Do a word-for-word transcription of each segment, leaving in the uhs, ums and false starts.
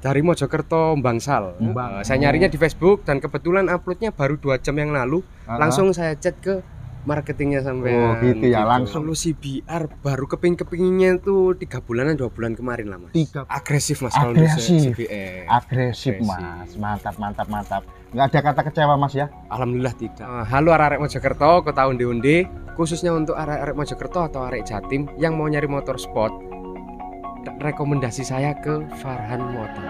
Dari Mojokerto, Bangsal. Bang. Uh, saya nyarinya di Facebook dan kebetulan uploadnya baru dua jam yang lalu. Uh-huh. Langsung saya chat ke marketingnya sampai. Oh gitu ya, gitu. Langsung. Kalau C B R baru keping-kepingnya tuh tiga bulanan dua bulan kemarin lah mas. Tiga. Agresif mas kalau C B R. Agresif mas, mantap mantap mantap. Nggak ada kata kecewa mas ya? Alhamdulillah tidak. Uh, halo arek Mojokerto, kota onde-onde. Khususnya untuk arek-arek Mojokerto atau arek Jatim yang mau nyari motor sport, rekomendasi saya ke Farhan Motor.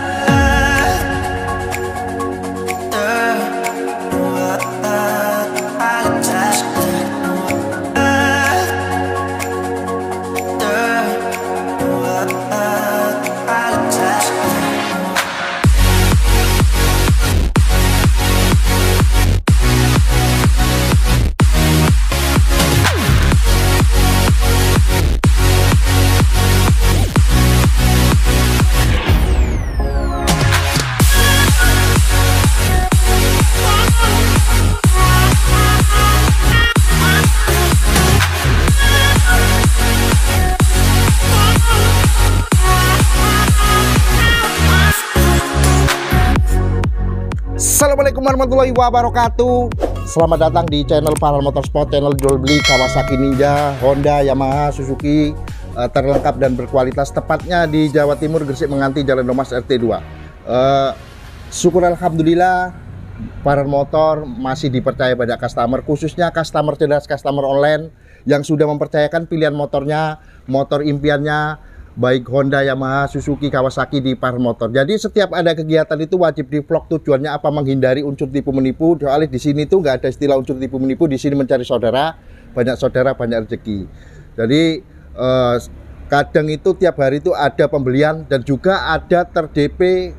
Assalamualaikum warahmatullahi wabarakatuh. Selamat datang di channel Farhan Motorsport, channel jual beli Kawasaki Ninja, Honda, Yamaha, Suzuki, uh, terlengkap dan berkualitas, tepatnya di Jawa Timur, Gresik Menganti, Jalan Domas R T dua. Uh, syukur alhamdulillah Farhan Motor masih dipercaya banyak customer, khususnya customer cerdas, customer online yang sudah mempercayakan pilihan motornya, motor impiannya, baik Honda, Yamaha, Suzuki, Kawasaki di Farhan Motor. Jadi setiap ada kegiatan itu wajib di vlog. Tujuannya apa? Menghindari unsur tipu menipu. Soalnya di sini tuh nggak ada istilah unsur tipu menipu. Di sini mencari saudara, banyak saudara, banyak rezeki. Jadi eh, kadang itu tiap hari itu ada pembelian dan juga ada ter D P,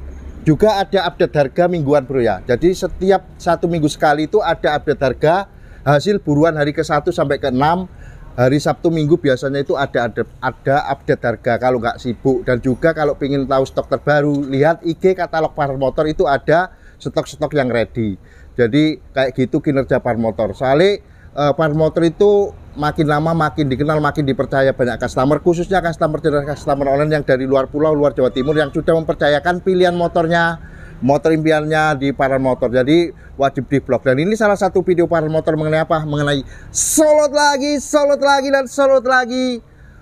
juga ada update harga mingguan bro ya. Jadi setiap satu minggu sekali itu ada update harga hasil buruan hari ke satu sampai ke enam. Hari Sabtu Minggu biasanya itu ada ada, ada update harga kalau nggak sibuk. Dan juga kalau ingin tahu stok terbaru, lihat I G katalog Farhan Motor, itu ada stok-stok yang ready. Jadi kayak gitu kinerja Farhan Motor. Soalnya uh, Farhan Motor itu makin lama makin dikenal, makin dipercaya banyak customer, khususnya customer customer online yang dari luar pulau, luar Jawa Timur, yang sudah mempercayakan pilihan motornya, motor impiannya di Farhan Motor. Jadi wajib di vlog. Dan ini salah satu video Farhan Motor mengenai apa? Mengenai solot lagi, solot lagi, dan solot lagi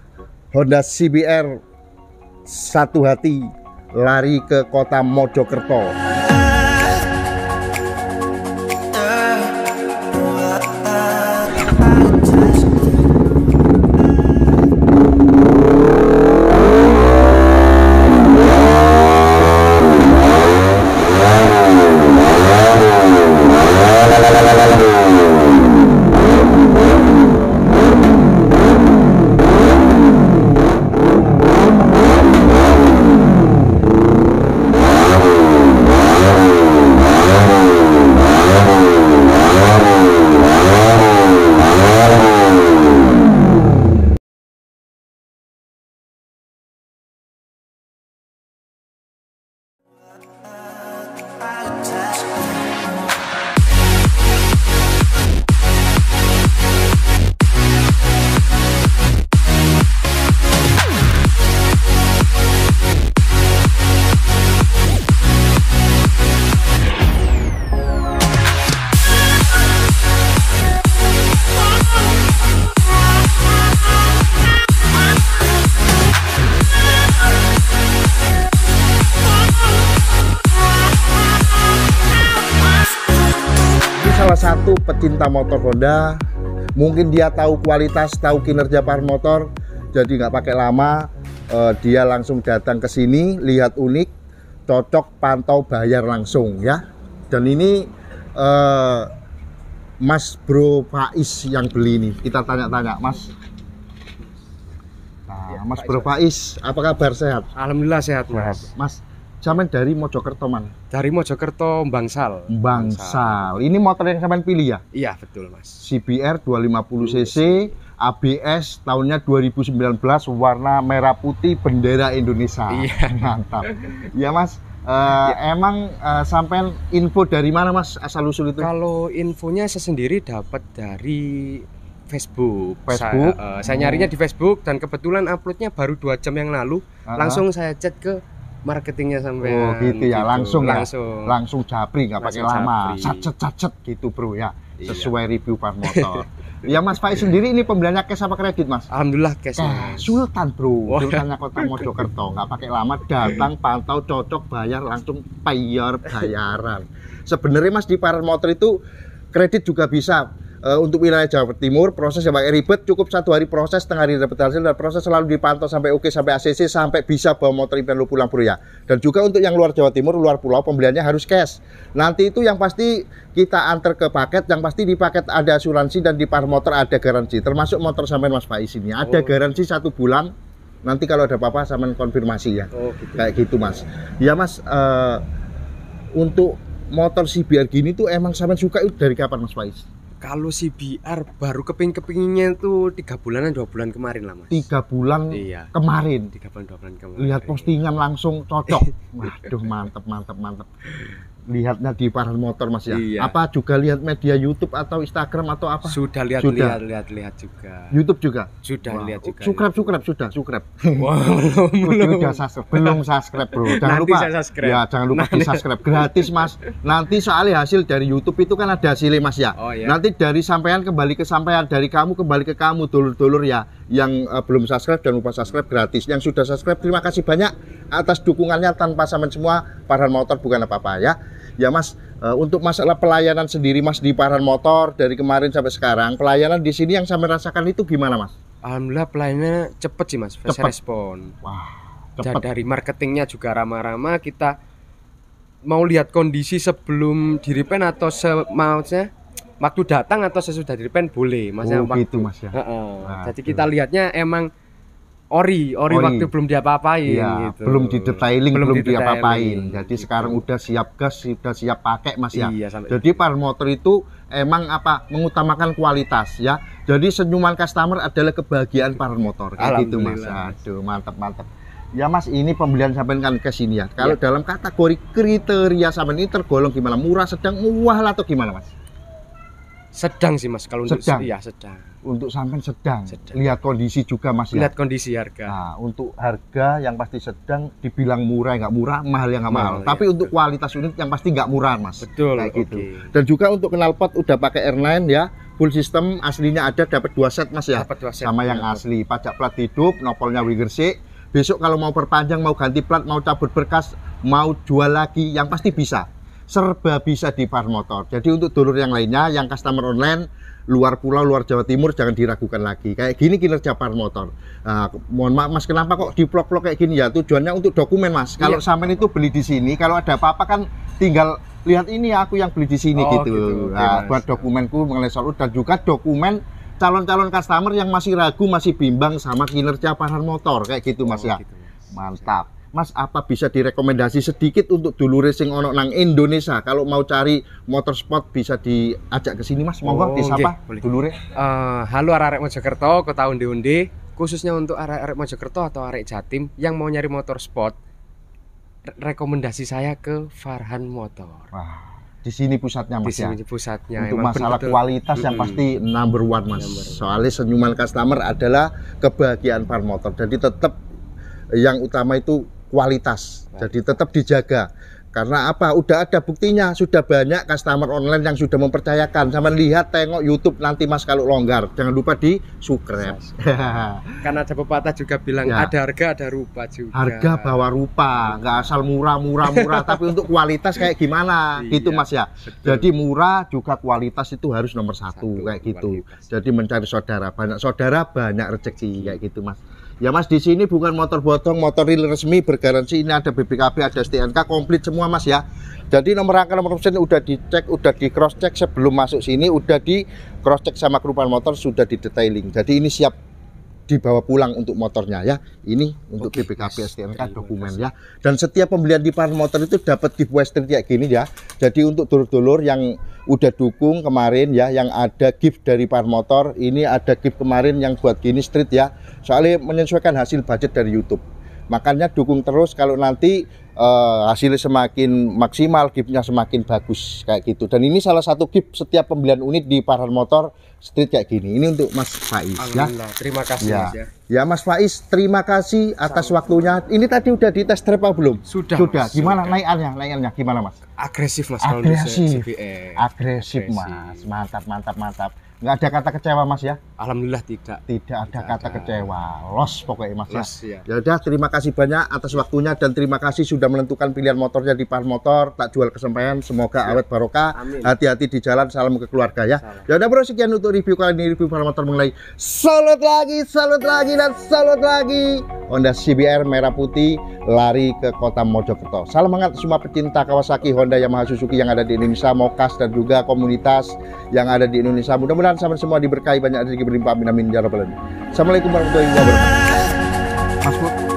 Honda C B R satu hati lari ke kota Mojokerto. Salah satu pecinta motor Honda, mungkin dia tahu kualitas, tahu kinerja Farhan Motor, jadi nggak pakai lama, eh, dia langsung datang ke sini, lihat unik, cocok, pantau, bayar langsung ya. Dan ini eh, Mas Bro Faiz yang beli ini, kita tanya-tanya Mas. Nah, Mas Bro Faiz, apa kabar, sehat? Alhamdulillah sehat mas. Mas, sampean dari Mojokerto mana? Dari Mojokerto, Bangsal. Bangsal. Ini motor yang sampean pilih ya? Iya betul mas. C B R dua lima nol cc, A B S, tahunnya dua ribu sembilan belas, warna merah putih, bendera Indonesia. Iya. Mantap. Ya mas, uh, ya. Emang uh, sampean info dari mana mas asal usul itu? Kalau infonya saya sendiri dapat dari Facebook. Facebook. Saya, uh, saya nyarinya di Facebook dan kebetulan uploadnya baru dua jam yang lalu. Uh-huh. Langsung saya chat ke marketingnya sampai Oh gitu ya, langsung ya, langsung langsung japri, nggak pakai Langsung lama, japri. sacet-sacet gitu bro ya, Iya. sesuai review par motor. Ya Mas Faiz sendiri ini pembeliannya cash apa kredit Mas? Alhamdulillah cash, Cash, Mas. Sultan bro, Wah. Sultannya Kota Mojokerto, nggak pakai lama, datang, pantau, cocok, bayar, langsung bayar, bayaran. Sebenarnya Mas di par motor itu kredit juga bisa. Uh, untuk wilayah Jawa Timur proses yang pakai ribet, cukup satu hari proses, setengah hari dapat hasil, dan proses selalu dipantau sampai oke, sampai A C C, sampai bisa bawa motor impian lu pulang bro ya. Dan juga untuk yang luar Jawa Timur, luar pulau, pembeliannya harus cash. Nanti itu yang pasti kita antar ke paket, yang pasti di paket ada asuransi dan di par motor ada garansi, termasuk motor sampean Mas Faiz ini ada Oh. garansi satu bulan. Nanti kalau ada apa-apa sampean konfirmasi ya. Oh gitu. Kayak gitu Mas. Ya Mas, uh, untuk motor C B R gini tuh emang sampean suka itu dari kapan Mas Faiz? Kalau C B R baru keping-kepingnya itu tiga bulanan dua bulan kemarin lah Mas. Tiga bulan Iya. kemarin. Tiga bulan dua bulan kemarin. Lihat postingan langsung cocok. Waduh, mantep mantep mantep. Lihatnya di paran motor Mas ya. Iya. Apa juga lihat media YouTube atau Instagram atau apa? Sudah lihat Sudah. lihat lihat lihat juga. YouTube juga. Sudah Wah, lihat juga. Subscribe subscribe sudah subscribe. Wah, belum belum. Udah subscribe. Belum subscribe bro. Jangan Nanti lupa. saya subscribe. Ya jangan lupa Nanti. di subscribe gratis Mas. Nanti soalnya hasil dari YouTube itu kan ada hasilnya Mas ya. Oh, iya. Nanti dari sampean kembali ke sampean, dari kamu kembali ke kamu, dulur-dulur ya. Yang uh, belum subscribe jangan lupa subscribe gratis. Yang sudah subscribe terima kasih banyak atas dukungannya, tanpa sampean semua paran motor bukan apa-apa ya. Ya Mas, uh, untuk masalah pelayanan sendiri Mas di paran motor dari kemarin sampai sekarang, pelayanan di sini yang sampean rasakan itu gimana Mas? Alhamdulillah pelayanannya cepet sih Mas, fast Cepet. respon. Wah, Dan cepet. dari marketingnya juga ramah-ramah. Kita mau lihat kondisi sebelum di repaint atau se maksudnya waktu datang atau sesudah di repaint boleh Mas. Oh, waktu. gitu Mas ya. Heeh. Waduh. Jadi kita lihatnya emang ori, ori, Ori. waktu belum diapa-apain Iya, gitu. belum didetailing, belum, didetailing, diapa-apain. Jadi gitu. sekarang udah siap gas, sudah siap pakai Mas ya. Iya, sampai Jadi par motor itu emang apa? Mengutamakan kualitas ya. Jadi senyuman customer adalah kebahagiaan par motor. Kayak gitu Mas. Alhamdulillah. Aduh, mantap mantap. Ya Mas, ini pembelian sampean kan ke sini ya. Kalau Ya. dalam kategori kriteria sampean ini tergolong gimana? Murah, sedang, murah atau gimana Mas? sedang sih Mas kalau untuk Sedang. iya sedang. Untuk sampean sedang. Sedang. Lihat kondisi juga Mas ya. Lihat kondisi harga. Nah, untuk harga yang pasti sedang, dibilang murah nggak murah, mahal yang nggak mahal. Mahal, Tapi ya, untuk kualitas unit yang pasti nggak murah Mas. Betul, Kayak gitu. oke. Dan juga untuk knalpot udah pakai airline ya, full system aslinya ada, dapat dua set Mas ya. Dapat dua set. Sama yang asli, pajak plat hidup, nopolnya Wigersik. Besok kalau mau perpanjang, mau ganti plat, mau cabut berkas, mau jual lagi, yang pasti bisa. Serba bisa di par motor. Jadi untuk dulur yang lainnya, yang customer online luar pulau, luar Jawa Timur, jangan diragukan lagi. Kayak gini kinerja par motor. Nah, mohon maaf Mas, kenapa kok di vlog-vlog kayak gini ya? Tujuannya untuk dokumen Mas. Kalau Iya. sampean itu beli di sini, kalau ada apa-apa kan tinggal lihat ini aku yang beli di sini Oh, gitu. gitu. Oke, Nah, Mas. buat dokumenku mengenai soal dan juga dokumen calon-calon customer yang masih ragu, masih bimbang sama kinerja par motor kayak gitu Mas Oh, ya. gitu, Mas. Mantap. Mas, apa bisa direkomendasi sedikit untuk dulur racing ono nang Indonesia? Kalau mau cari motorsport bisa diajak ke sini Mas. Monggo Oh, disapa nggih, boleh. dulure. Eh, halo arek Mojokerto, kota undi-undi. Khususnya untuk arek-arek Mojokerto atau arek Jatim yang mau nyari motor sport, re- rekomendasi saya ke Farhan Motor. Wah, di sini pusatnya Di Mas ya. sini pusatnya. Untuk emang masalah betul-betul. kualitas yang Mm-mm. pasti number one Mas. Number one. Soalnya senyuman customer adalah kebahagiaan par motor. Jadi tetap yang utama itu kualitas. Jadi tetap dijaga. Karena apa? Udah ada buktinya. Sudah banyak customer online yang sudah mempercayakan. Sama lihat, tengok YouTube nanti Mas kalau longgar. Jangan lupa di subscribe. Kan ada pepatah juga bilang Ya. ada harga ada rupa juga. Harga bawa rupa, nggak asal murah murah murah. Tapi untuk kualitas kayak gimana? Iya, Gitu Mas ya. betul. Jadi murah juga kualitas itu harus nomor satu, Satu, kayak gitu. kualitas. Jadi mencari saudara, banyak saudara banyak rezeki kayak gitu Mas. Ya Mas, di sini bukan motor bodong, motor real resmi bergaransi. Ini ada B B K B, ada S T N K, komplit semua Mas ya. Jadi nomor rangka nomor mesin udah dicek, udah di cross check sebelum masuk sini, udah di cross check sama kerupan motor, sudah di detailing. Jadi ini siap dibawa pulang untuk motornya ya. Ini untuk Oke, B B K B Mas. S T N K Terima dokumen kasih. ya. Dan setiap pembelian di par motor itu dapat giveaway street kayak gini ya. Jadi untuk dulur-dulur yang udah dukung kemarin ya, yang ada gift dari par motor, ini ada gift kemarin yang buat gini street ya. Soalnya menyesuaikan hasil budget dari YouTube. Makanya dukung terus, kalau nanti uh, hasilnya semakin maksimal, giftnya semakin bagus kayak gitu. Dan ini salah satu gift setiap pembelian unit di Farhan Motor Street kayak gini. Ini untuk Mas Faiz ya. Terima kasih ya. Mas ya. Ya Mas Faiz, terima kasih atas Sama. waktunya. Ini tadi udah di tes drive apa belum? Sudah. Sudah. Mas, gimana sudah. naikannya? Naikannya gimana Mas? Agresif Mas. Agresif. Agresif. Agresif Mas. Mantap, mantap, mantap. Nggak ada kata kecewa Mas ya? Alhamdulillah tidak. Tidak ada tidak kata ada. kecewa. Los pokoknya Mas Los, ya. Ya. Ya udah, terima kasih banyak atas waktunya dan terima kasih sudah menentukan pilihan motornya di Farhan Motor. Tak jual kesampaian, semoga ya. awet barokah. Hati-hati di jalan, salam ke keluarga ya. Salam. Ya udah bro, sekian untuk review kali ini, review Farhan Motor mengenai salut lagi, salut lagi dan salut lagi Honda C B R merah putih lari ke kota Mojokerto. Salam hangat semua pecinta Kawasaki, Honda, Yamaha, Suzuki yang ada di Indonesia, Mokas dan juga komunitas yang ada di Indonesia. Mudah-mudahan sahabat semua diberkahi banyak rezeki berlimpah, amin amin ya rabbal alamin. Assalamualaikum warahmatullahi wabarakatuh. Mas Bu.